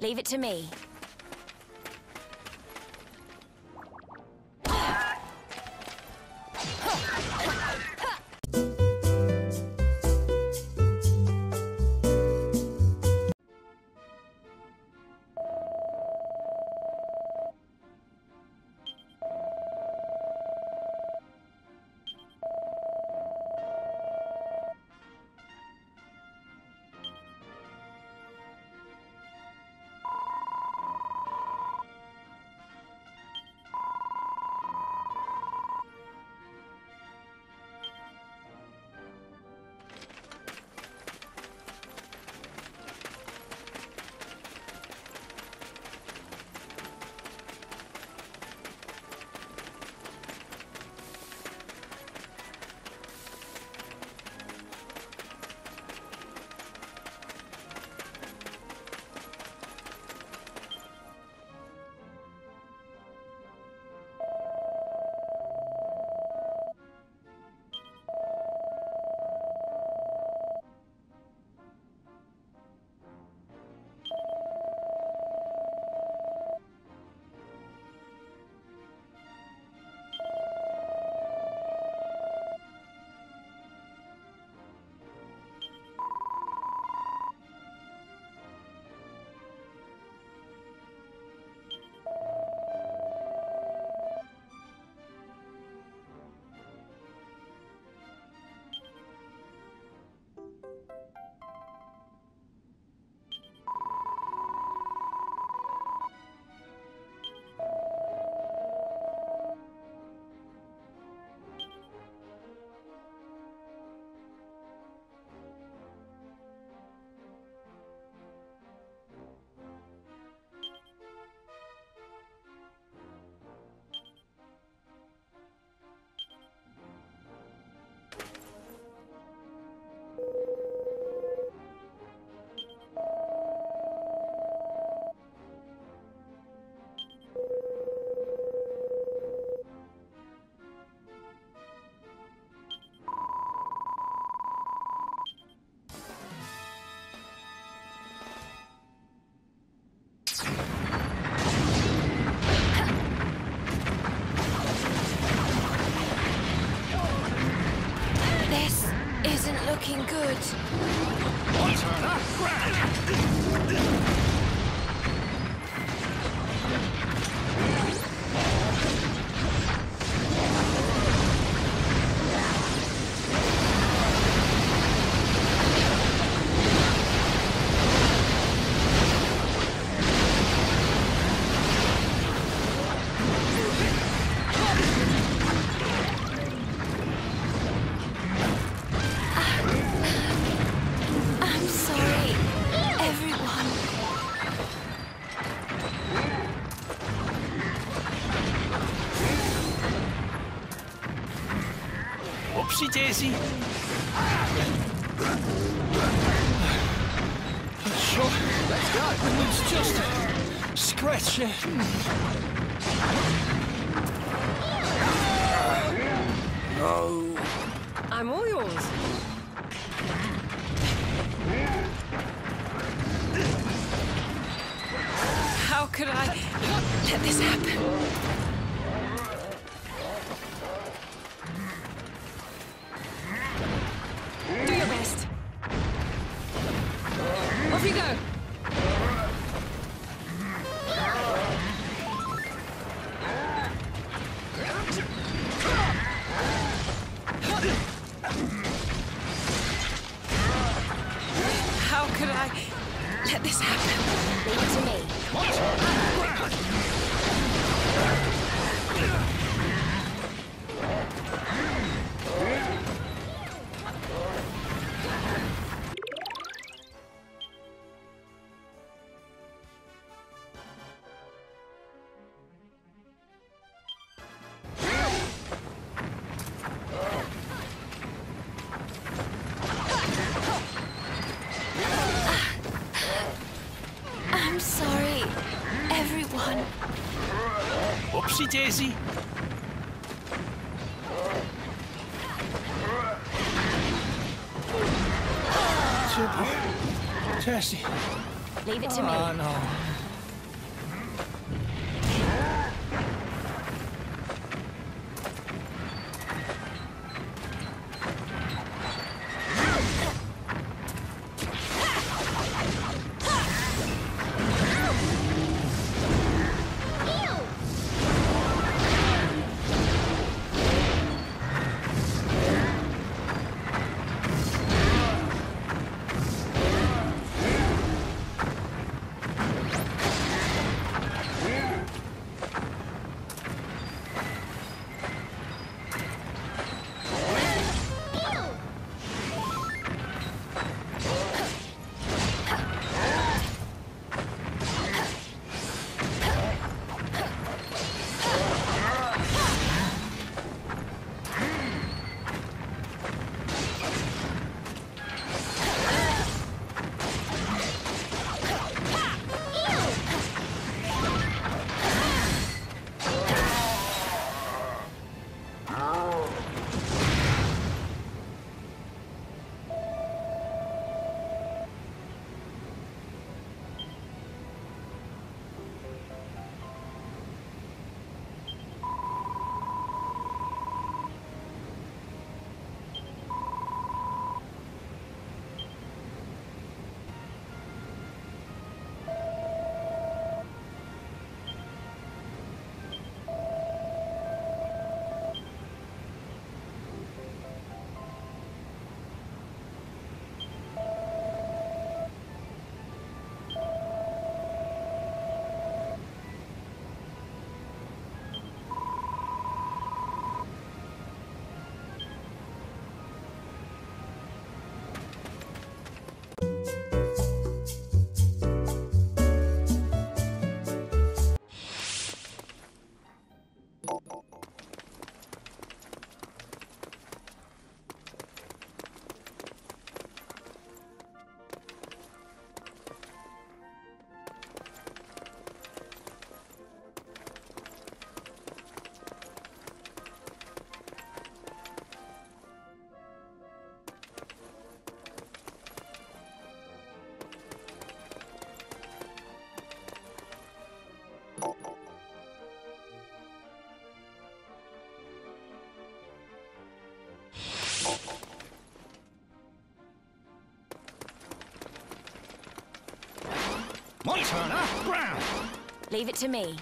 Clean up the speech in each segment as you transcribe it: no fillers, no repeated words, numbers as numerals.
Leave it to me. Isn't looking good. Oopsie daisy. Sure. Let's go. It's just a scratch. No. I'm all yours. How could I let this happen? Do your best. Off you go. How could I let this happen? Leave it to me. I'm sorry, everyone. Oopsie daisy. Tessie. Leave it to me. Oh, no. My turn, huh? Ground! Leave it to me.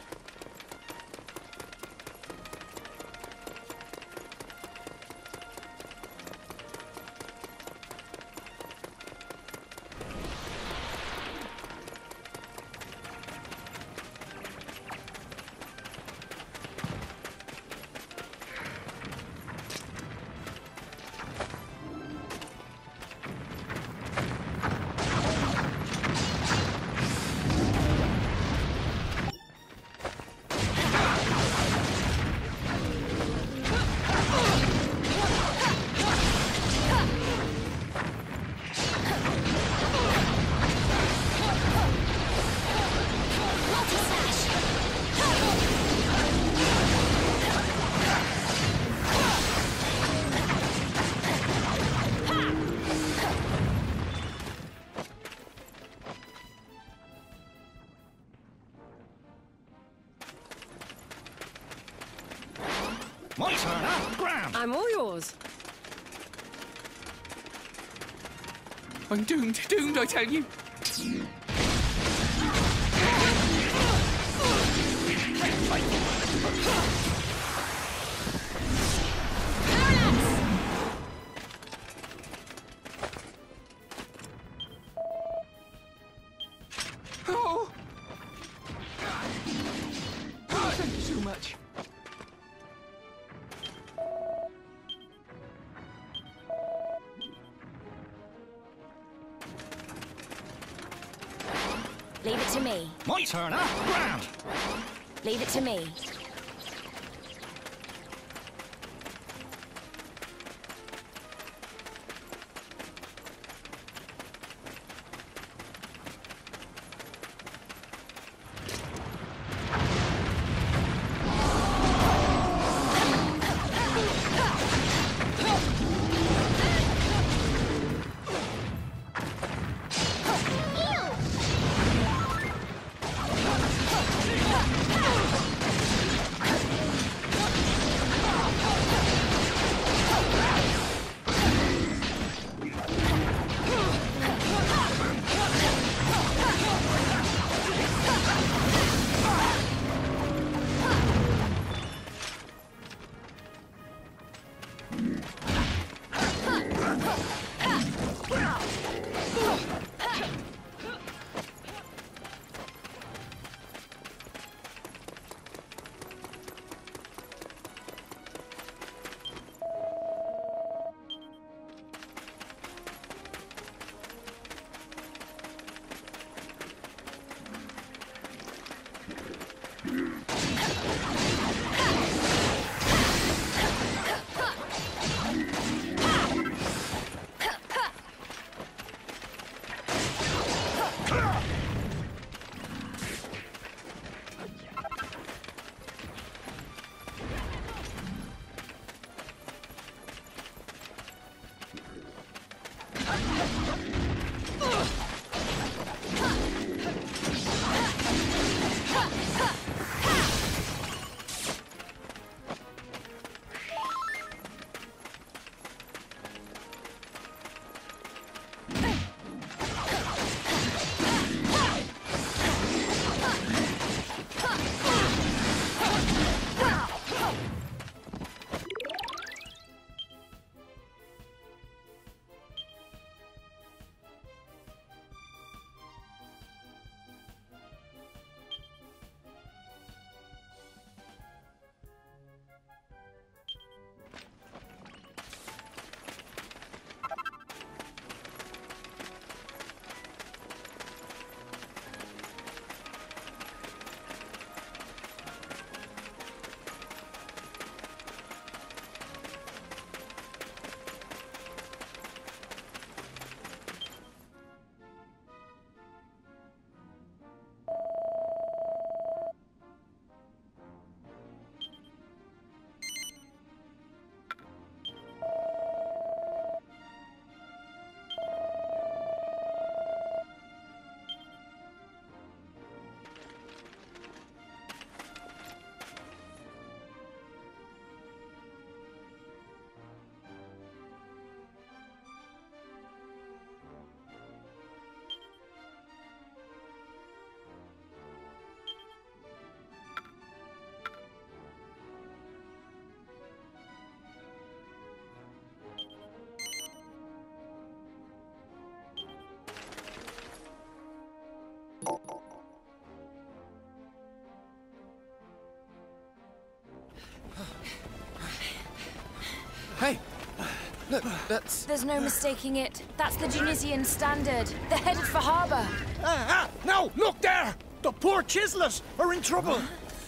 My turn, huh? Ground! I'm all yours. I'm doomed, doomed, I tell you. Oh! Oh, thank you so much. Leave it to me. My turn, huh? Ground! Leave it to me. Hey, look, that's... There's no mistaking it. That's the Tunisian standard. They're headed for harbour. No, look there! The poor chiselers are in trouble.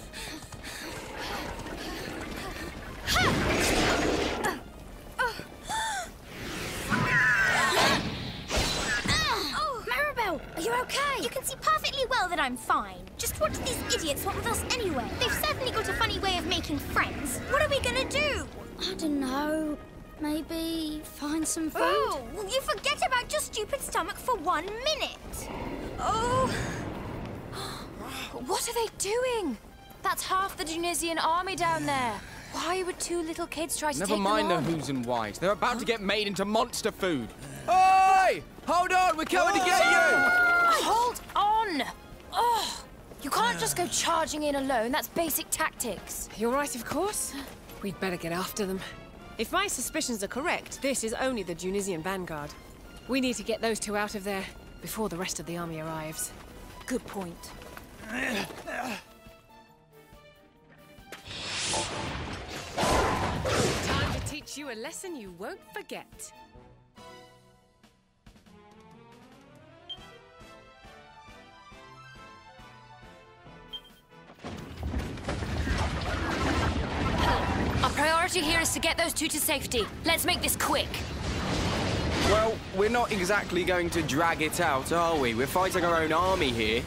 Maribel, are you okay? You can see perfectly well that I'm fine. Just what do these idiots want with us anyway? They've certainly got a funny way of making friends. What are we gonna do? I don't know. Maybe find some food? Oh, will you forget about your stupid stomach for 1 minute? Oh. What are they doing? That's half the Tunisian army down there. Why would 2 little kids try to Never take mind them the on? who's and whys. They're about to get made into monster food. Oi! Hold on, we're coming to get you! Hold on! Oh, you can't just go charging in alone. That's basic tactics. You're right, of course. We'd better get after them. If my suspicions are correct, this is only the Tunisian vanguard. We need to get those 2 out of there before the rest of the army arrives. Good point. Time to teach you a lesson you won't forget. Our priority here is to get those 2 to safety. Let's make this quick. Well, we're not exactly going to drag it out, are we? We're fighting our own army here.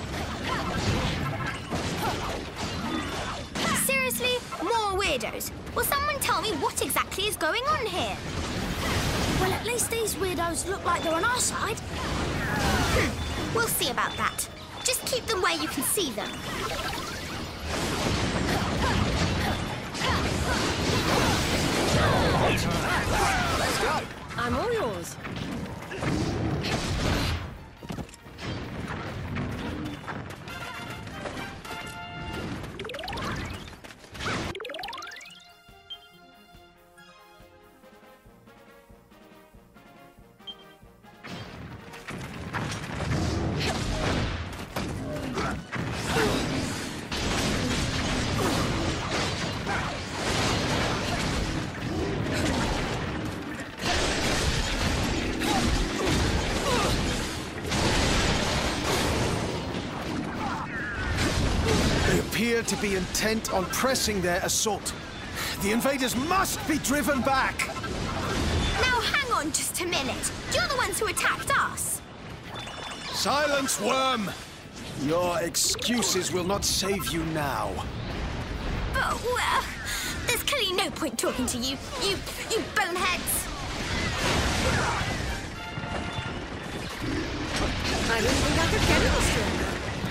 Seriously? More weirdos? Will someone tell me what exactly is going on here? Well, at least these weirdos look like they're on our side. We'll see about that. Just keep them where you can see them. Let's go. I'm all yours. They appear to be intent on pressing their assault. The invaders must be driven back. Now hang on just a minute. You're the ones who attacked us. Silence, worm! Your excuses will not save you now. But, well, there's clearly no point talking to you. You boneheads. I didn't think I could get any stronger.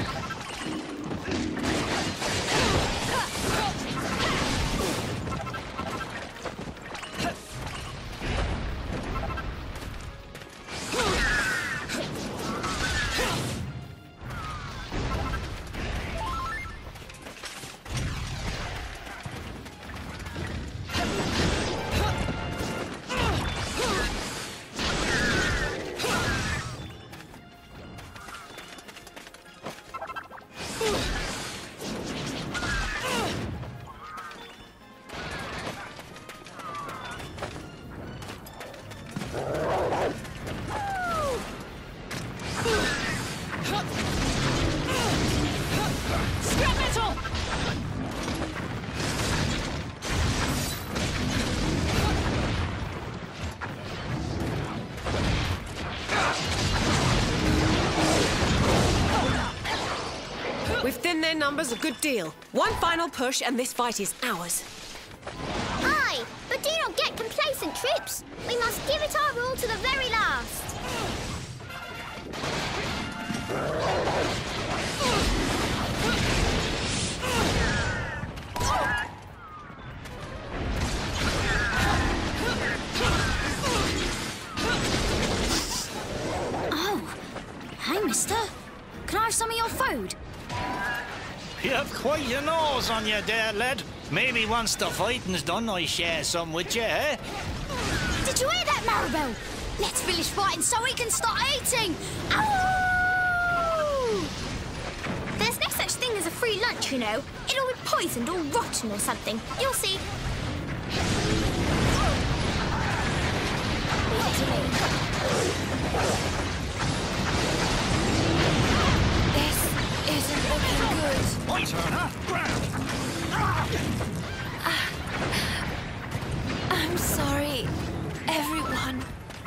Scrap metal! We've thinned their numbers a good deal. One final push and this fight is ours. Aye, but do not get complacent, troops. We must give it our all to the very last. Oh, hey, mister. Can I have some of your food? You have quite your nose on you there, lad. Maybe once the fighting's done, I share some with you, eh? Did you hear that, Maribel? Let's finish fighting so we can start eating. Ow! There's no such thing as a free lunch, you know. It'll be poisoned or rotten or something. You'll see. I'm sorry, everyone.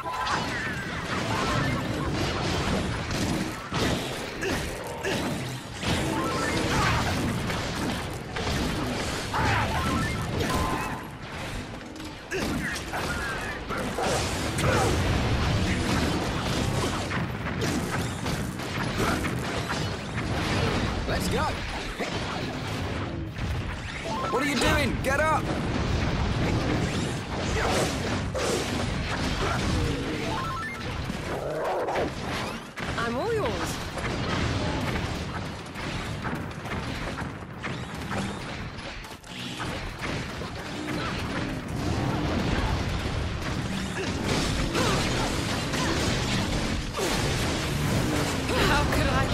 Let's go. What are you doing? Get up! I'm all yours. How could I?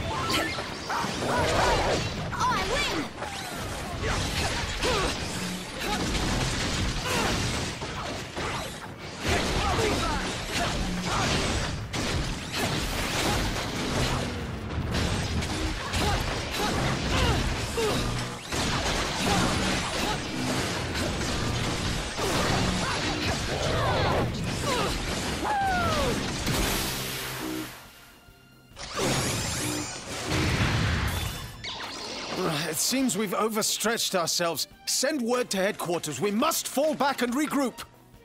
Oh, I win! It seems we've overstretched ourselves. Send word to headquarters. We must fall back and regroup.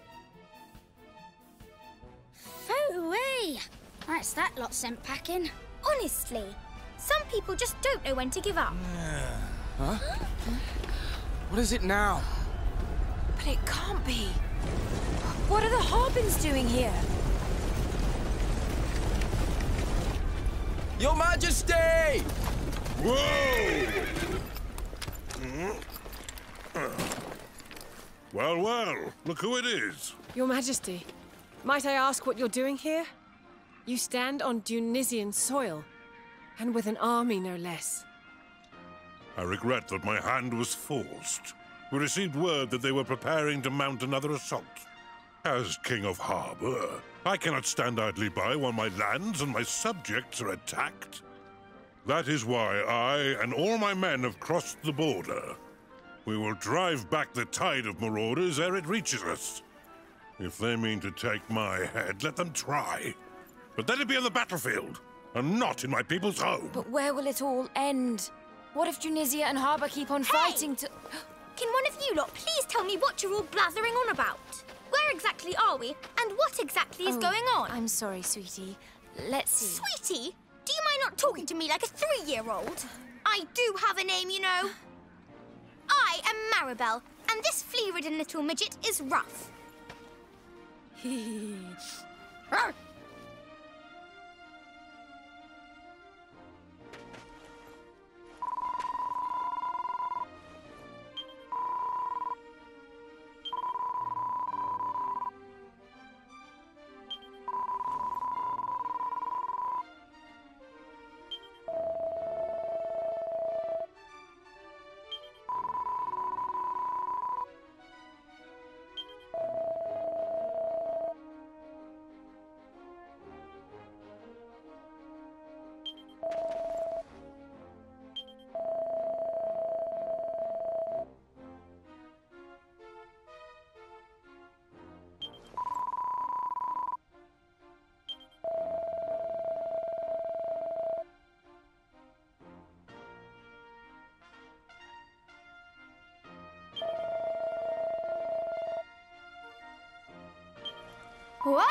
Phooey! That's that lot sent packing. Honestly, some people just don't know when to give up. Huh? What is it now? But it can't be. What are the Harbins doing here? Your Majesty! Whoa! Well, well, look who it is. Your Majesty, might I ask what you're doing here? You stand on Dunisian soil, and with an army no less. I regret that my hand was forced. We received word that they were preparing to mount another assault. As King of Harbor, I cannot stand idly by while my lands and my subjects are attacked. That is why I and all my men have crossed the border. We will drive back the tide of marauders ere it reaches us. If they mean to take my head, let them try. But let it be on the battlefield, and not in my people's home. But where will it all end? What if Tunisia and Harbour keep on fighting to... Can one of you lot please tell me what you're all blathering on about? Where exactly are we, and what exactly is going on? I'm sorry, sweetie. Let's see. Sweetie, do you mind not talking to me like a 3-year-old? I do have a name, you know. I am Maribel, and this flea-ridden little midget is Ruff. What?